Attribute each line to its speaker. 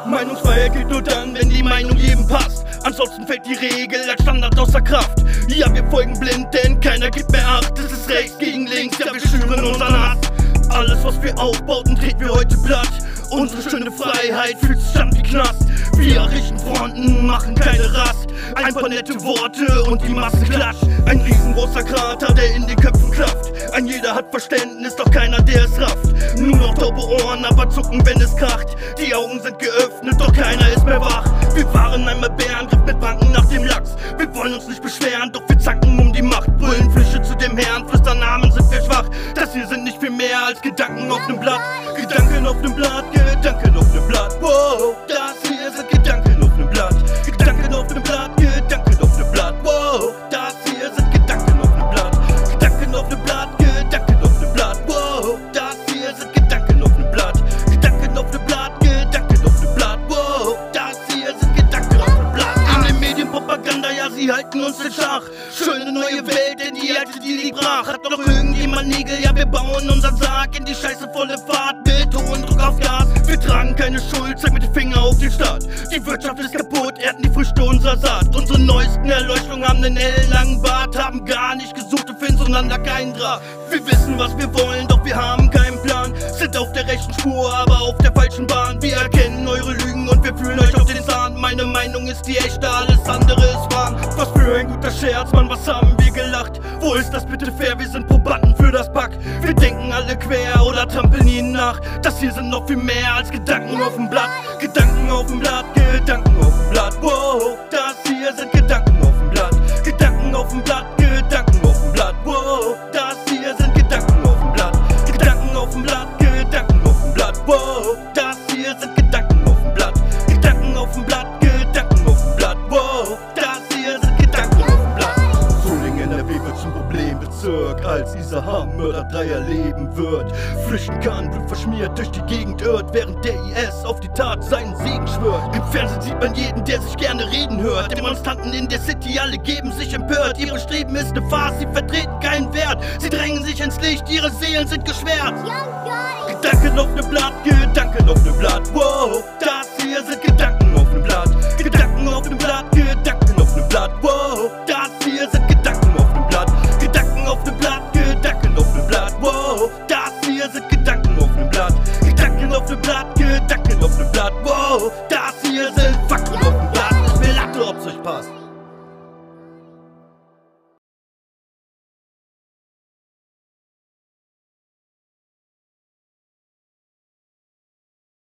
Speaker 1: Meinungsfreiheit gilt nur dann, wenn die Meinung jedem passt. Ansonsten fällt die Regel als Standard außer Kraft. Ja, wir folgen blind, denn keiner gibt mehr Acht. Es ist rechts gegen links, ja, wir schüren unseren Hass. Alles, was wir aufbauten, treten wir heute platt. Unsere schöne Freiheit fühlt sich an wie Knast. Wir errichten Fronten, machen keine Rast. Ein paar nette Worte und die Masse klatscht. Ein riesengroßer Krater, der in den Köpfen klafft. Ein jeder hat Verständnis, doch keiner, der es rafft. Nur noch taube Ohren, aber zucken, wenn es kracht. Die Augen sind geöffnet, doch keiner ist mehr wach. Wir waren einmal Bärengriff mit Banken nach dem Lachs. Wir wollen uns nicht beschweren, doch wir zanken um die Macht. Brüllen Flüche zu dem Herrn, flüstern Namen, sind wir schwach. Das hier sind nicht viel mehr als Gedanken auf dem Blatt. Gedanken auf dem Blatt, Gedanken auf dem Blatt. Wow, das hier sind Gedanken auf dem Blatt. Gedanken auf dem Blatt, Gedanken auf dem Blatt. Wow, das hier sind Gedanken auf dem Blatt. Gedanken auf dem Blatt, Gedanken auf dem Blatt. Wow, das hier sind Gedanken auf dem Blatt. Gedanken auf dem Blatt, Gedanken auf dem Blatt. Wow, das hier sind Gedanken auf dem Blatt. In den Medien Propaganda, ja, sie halten uns in Schach. Schöne neue Welt, denn die alte, die liegt brach. Hat noch irgendjemand Nägel, ja, wir bauen unseren Sarg in die Scheiße volle Fahrt mit hohem Druck auf Gas. Wir tragen keine Schuld, zeig mit dem Finger auf den Staat. Die Wirtschaft ist kaputt, ernten die Früchte unserer Saat. Unsere neuesten Erleuchtungen haben einen ellenlangen Bart, haben gar nicht gesucht und finden zueinander keinen Draht. Wir wissen, was wir wollen, doch wir haben keinen Plan. Sind auf der rechten Spur, aber auf der falschen Bahn. Wir erkennen eure Lügen und wir fühlen euch auf den Zahn. Meine Meinung ist die echte, alles andere ist wahr. Was für ein guter Scherz, Mann, was haben wir gelacht? Wo ist das bitte fair? Wir sind Probanden für das Pack. Wir denken alle quer oder trampeln ihnen nach. Das hier sind noch viel mehr als Gedanken auf dem Blatt. Gedanken auf dem Blatt, Gedanken auf dem Blatt. Wow, das hier sind Gedanken auf dem Blatt. Gedanken auf dem Blatt, Gedanken auf dem Blatt. Wow, das hier sind Gedanken auf dem Blatt. Gedanken auf dem Blatt, Gedanken auf dem Blatt. Wow, das hier sind Gedanken auf dem Blatt. Gedanken auf dem Blatt, Gedanken auf dem Blatt. Wow, das hier sind Gedanken auf dem Blatt. Solingen, NRW wird zum Problembezirk, als Isar-Mörder 3 erleben wird. Flüchten kann, Blut verschmiert durch die Gegend irrt, während der IS auf die Tat seinen Segen schwört. Im Fernsehen sieht man jeden, der sich gerne reden hört. Demonstranten in der City, alle geben sich empört. Ihre Streben ist eine Farce, sie vertreten keinen Wert. Sie drängen sich ins Licht, ihre Seelen sind geschwärzt. Gedanken auf dem Blatt, Gedanken auf dem Blatt. Wow, das hier sind Gedanken auf dem Blatt. Gedanken auf dem Blatt, Gedanken auf dem Blatt. Wow, das hier sind Gedanken auf dem Blatt. Gedanken auf dem Blatt, Gedanken auf dem Blatt. Wow, das hier sind Gedanken auf dem Blatt. Gedanken auf dem Blatt, Gedanken auf dem Blatt. Wow, das hier sind Fakten auf dem Blatt. Ich will Latte, ob's euch passt.